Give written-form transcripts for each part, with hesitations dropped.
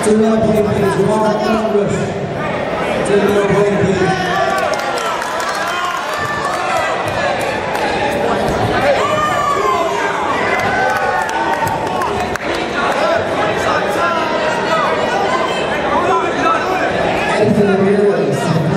To the middle plane, please. Ron Congress. To the middle plane, please. And to the rear,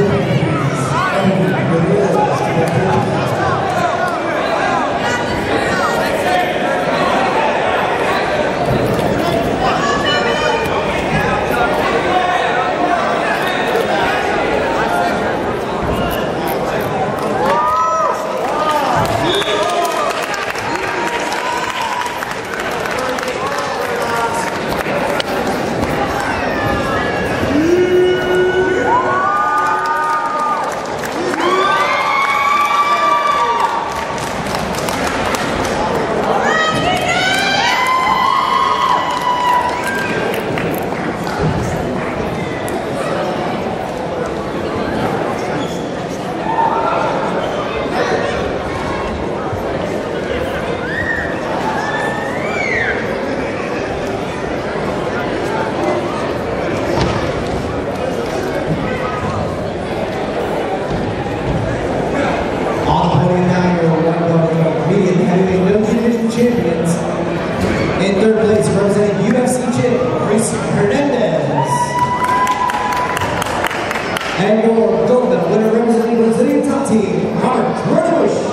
champions. In third place, representing UFC champ, Reese Hernandez. And your gold medal winner representing Brazilian top team, Robert Rush.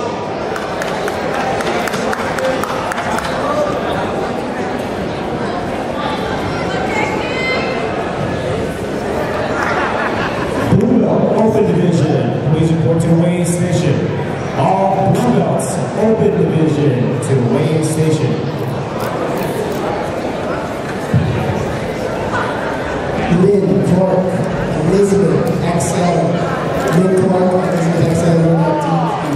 Blue belt open division, please report to the weighing station. All blue belts open division to the weighing station. Lynn Clark, Elizabeth XL, Lynn Clark, Elizabeth XL,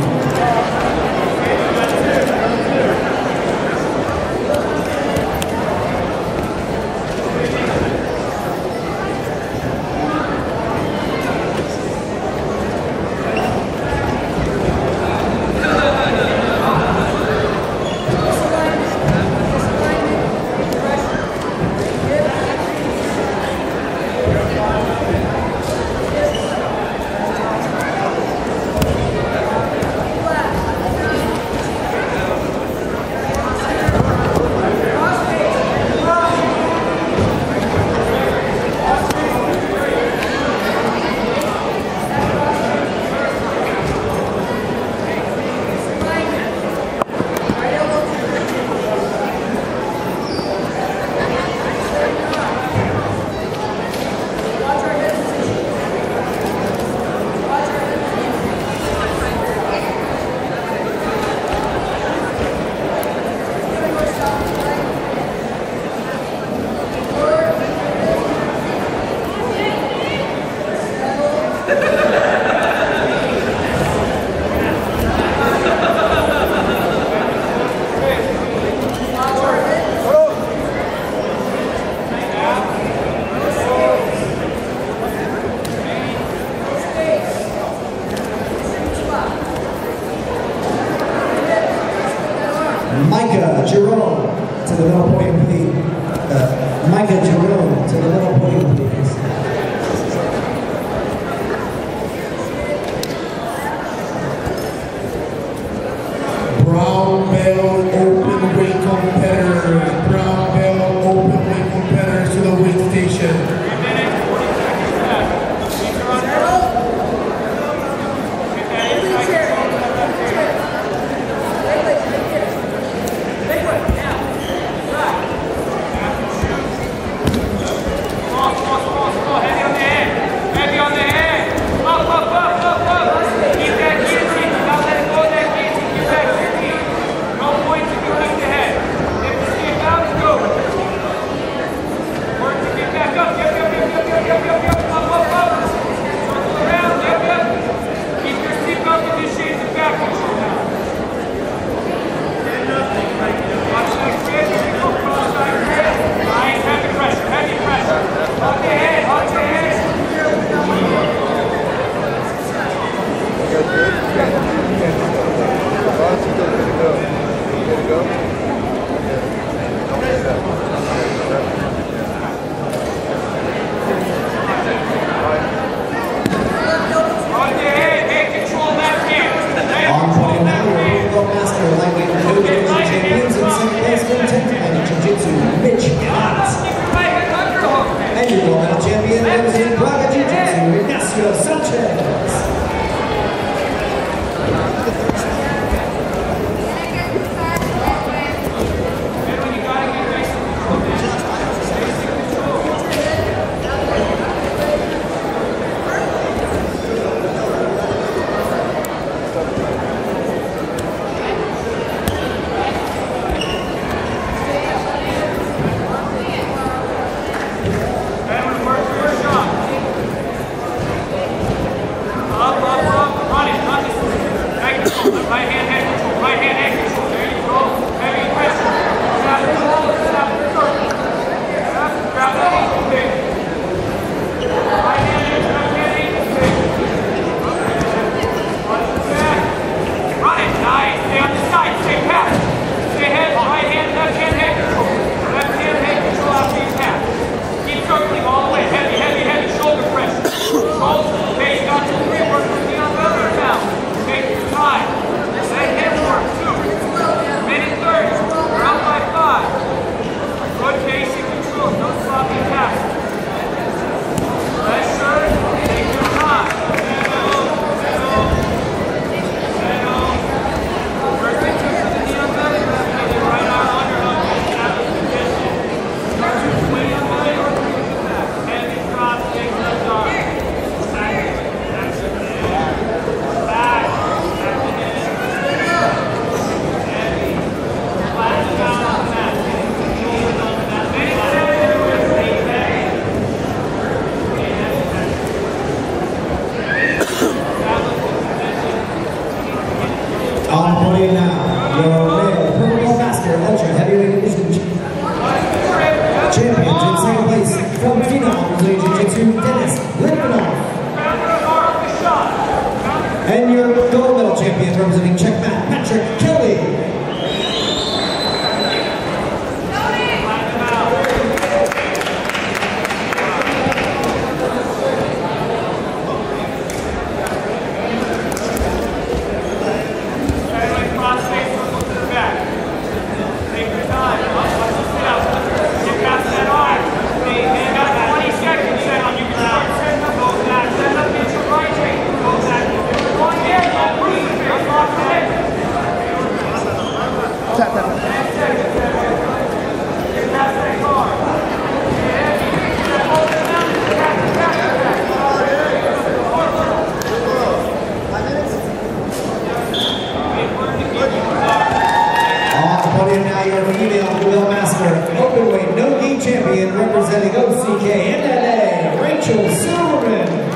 Micah Jerome to the middle podium, please. Micah Jerome to the middle podium, please. Brown belt open weight competitors. Brown belt open weight competitors to the weight station. gold medal champion representing Checkmat, Patrick Kelly. Now your female dual master, openweight no-gi champion representing OCK NLA, Rachel Silverman.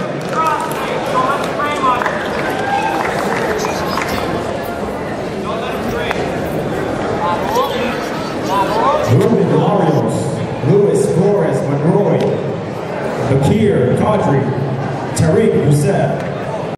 Ruben Larios, Luis Flores Monroy, Bakir Kadri,